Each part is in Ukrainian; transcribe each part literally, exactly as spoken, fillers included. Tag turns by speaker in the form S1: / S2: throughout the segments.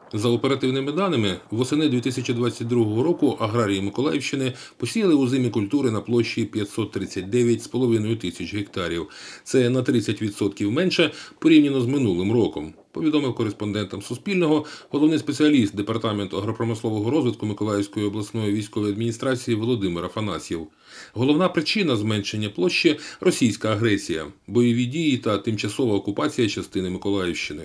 S1: За оперативними даними, восени дві тисячі двадцять другого року аграрії Миколаївщини посіяли озимі культури на площі п'ятсот тридцять дев'ять з половиною тисяч гектарів. Це на тридцять відсотків менше порівняно з минулим роком, повідомив кореспондентам Суспільного головний спеціаліст Департаменту агропромислового розвитку Миколаївської обласної військової адміністрації Володимир Афанасьєв. Головна причина зменшення площі – російська агресія, бойові дії та тимчасова окупація частини Миколаївщини.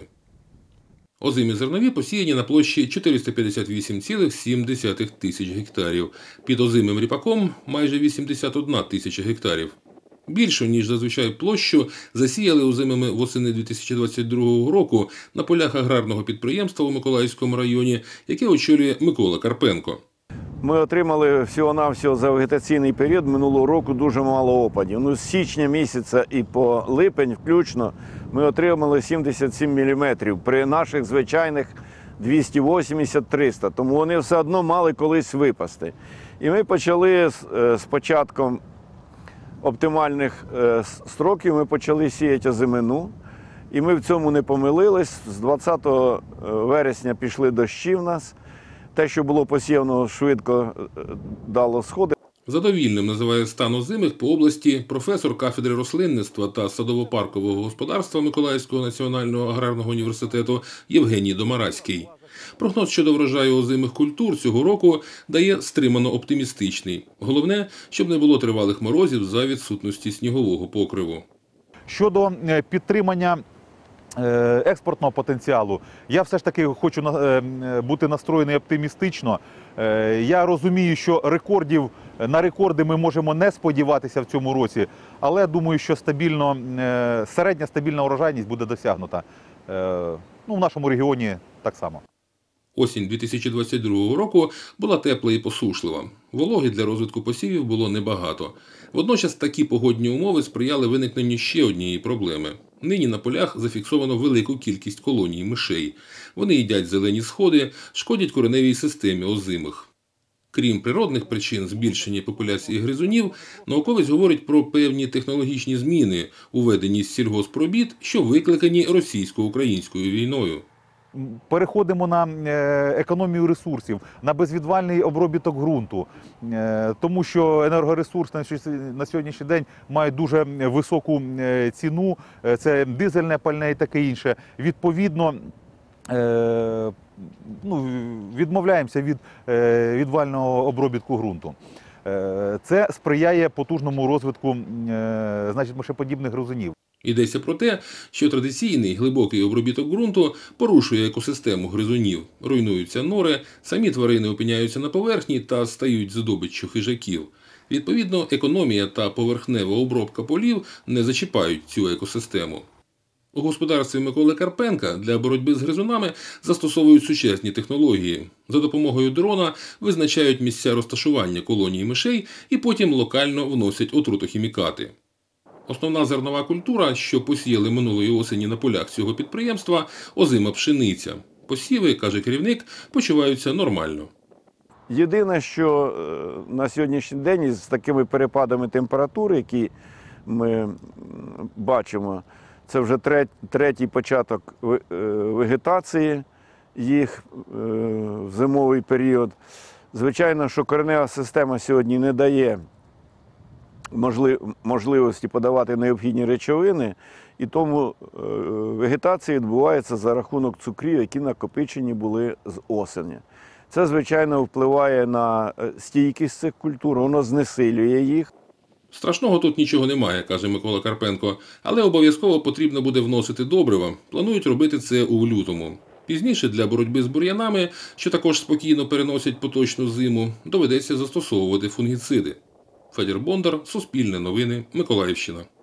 S1: Озимі зернові посіяні на площі чотириста п'ятдесят вісім цілих сім десятих тисяч гектарів. Під озимим ріпаком – майже вісімдесят одна тисяча гектарів. Більшу, ніж зазвичай площу, засіяли озимими восени дві тисячі двадцять другого року на полях аграрного підприємства у Миколаївському районі, яке очолює Микола Карпенко.
S2: Ми отримали всього-навсього за вегетаційний період минулого року дуже мало опадів. Ну, з січня місяця і по липень включно ми отримали сімдесят сім міліметрів при наших звичайних двісті вісімдесят - триста. Тому вони все одно мали колись випасти. І ми почали з, з початком оптимальних строків, ми почали сіяти озимину. І ми в цьому не помилились. З двадцятого вересня пішли дощі в нас. Те, що було посіяно, швидко дало сходи.
S1: Задовільним називає стан озимих по області професор кафедри рослинництва та садово-паркового господарства Миколаївського національного аграрного університету Євгеній Домараський. Прогноз щодо врожаю озимих культур цього року дає стримано оптимістичний. Головне, щоб не було тривалих морозів за відсутності снігового покриву.
S3: Щодо підтримання експортного потенціалу, я все ж таки хочу бути настроєний оптимістично. Я розумію, що рекордів, на рекорди ми можемо не сподіватися в цьому році, але думаю, що стабільно, середня стабільна урожайність буде досягнута. Ну, в нашому регіоні так само.
S1: Осінь дві тисячі двадцять другого року була тепла і посушлива. Вологи для розвитку посівів було небагато. Водночас такі погодні умови сприяли виникненню ще однієї проблеми. Нині на полях зафіксовано велику кількість колоній мишей. Вони їдять зелені сходи, шкодять кореневій системі озимих. Крім природних причин збільшення популяції гризунів, науковець говорить про певні технологічні зміни у веденні сільгоспробіт, що викликані російсько-українською війною.
S3: Переходимо на економію ресурсів, на безвідвальний обробіток ґрунту, тому що енергоресурс на сьогоднішній день має дуже високу ціну, це дизельне пальне і таке інше. Відповідно, ну, відмовляємося від відвального обробітку ґрунту. Це сприяє потужному розвитку, значить, мишеподібних гризунів.
S1: Йдеться про те, що традиційний глибокий обробіток ґрунту порушує екосистему гризунів. Руйнуються нори, самі тварини опиняються на поверхні та стають здобиччю хижаків. Відповідно, економія та поверхнева обробка полів не зачіпають цю екосистему. У господарстві Миколи Карпенка для боротьби з гризунами застосовують сучасні технології. За допомогою дрона визначають місця розташування колоній мишей і потім локально вносять отрутохімікати. Основна зернова культура, що посіяли минулої осені на полях цього підприємства – озима пшениця. Посіви, каже керівник, почуваються нормально.
S2: Єдине, що на сьогоднішній день із такими перепадами температури, які ми бачимо, це вже третій початок вегетації їх в зимовий період. Звичайно, що коренева система сьогодні не дає можливості подавати необхідні речовини, і тому вегетація відбувається за рахунок цукрів, які накопичені були з осені. Це, звичайно, впливає на стійкість цих культур, воно знесилює їх.
S1: Страшного тут нічого немає, каже Микола Карпенко, але обов'язково потрібно буде вносити добрива. Планують робити це у лютому. Пізніше для боротьби з бур'янами, що також спокійно переносять поточну зиму, доведеться застосовувати фунгіциди. Федір Бондар, Суспільне новини, Миколаївщина.